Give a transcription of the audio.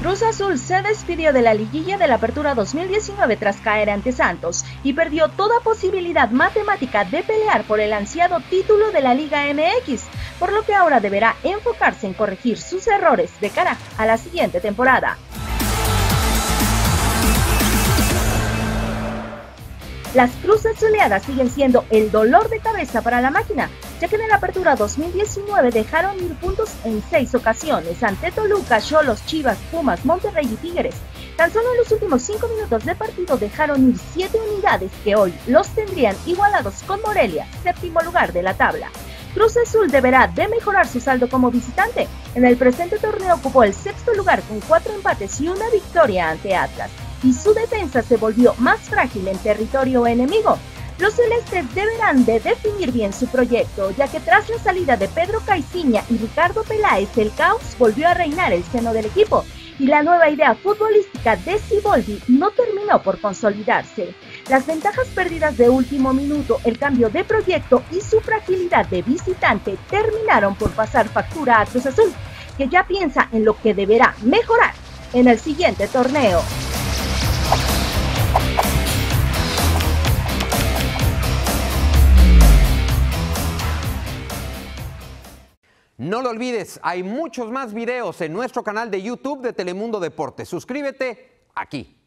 Cruz Azul se despidió de la liguilla de la Apertura 2019 tras caer ante Santos y perdió toda posibilidad matemática de pelear por el ansiado título de la Liga MX, por lo que ahora deberá enfocarse en corregir sus errores de cara a la siguiente temporada. Las Cruz Azuleadas siguen siendo el dolor de cabeza para la máquina, ya que en la Apertura 2019 dejaron ir puntos en 6 ocasiones ante Toluca, Xolos, Chivas, Pumas, Monterrey y Tigres. Tan solo en los últimos 5 minutos de partido dejaron ir 7 unidades que hoy los tendrían igualados con Morelia, séptimo lugar de la tabla. Cruz Azul deberá de mejorar su saldo como visitante. En el presente torneo ocupó el 6º lugar con 4 empates y una victoria ante Atlas, y su defensa se volvió más frágil en territorio enemigo. Los celestes deberán de definir bien su proyecto, ya que tras la salida de Pedro Caiciña y Ricardo Peláez, el caos volvió a reinar el seno del equipo, y la nueva idea futbolística de Siboldi no terminó por consolidarse. Las ventajas perdidas de último minuto, el cambio de proyecto y su fragilidad de visitante terminaron por pasar factura a Cruz Azul, que ya piensa en lo que deberá mejorar en el siguiente torneo. No lo olvides, hay muchos más videos en nuestro canal de YouTube de Telemundo Deportes. Suscríbete aquí.